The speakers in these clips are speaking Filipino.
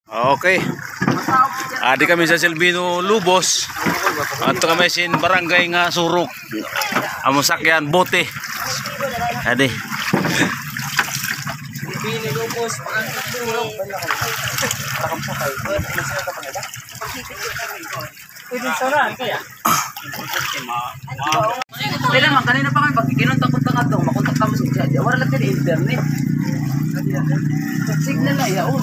Okay. Adi kami sa Silvino Lubos. Ato kami sin barangay nga Surok. Amo sakyan bote. Adi. Silvino Lubos, Surok. Pwede sarang kaya. Kaya naman, kanina pa kami pag kinunta-kunta ka daw, makunta ka mo sa dyan. Wala lang din internet. Signal na yaon.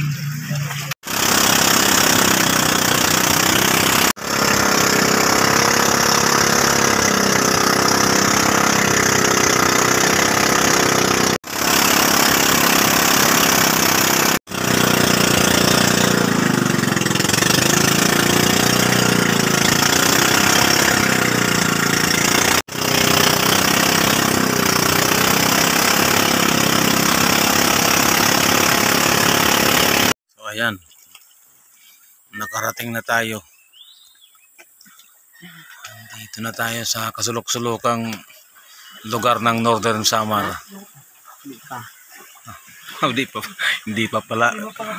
Ayan, nakarating na tayo. Dito na tayo sa kasulok-sulokang lugar ng Northern Samar. Hindi pa pala.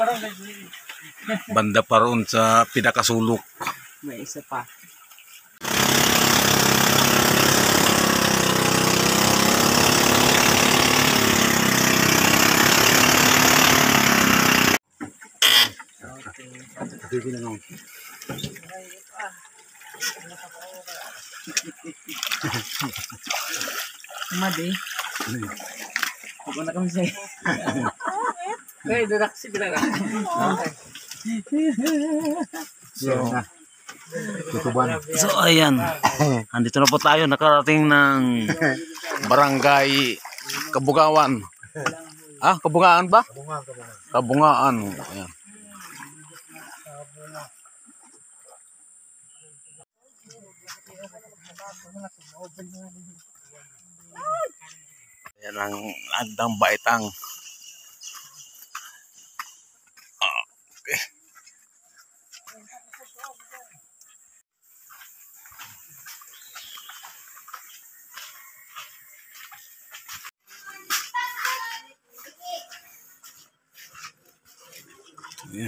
Banda pa roon sa pinakasulok. May isa pa. Madi. Ako na kami sa'yo. Kaya doon ako si Bilara. So ayan, andito na po tayo, nakarating ng barangay Kabugawan. Ah, Kabungaan ba? Kabungaan. Ayan. Ayan ang Andang Baitang. Okay. Ayan.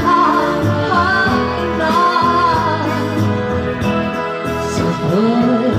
Oh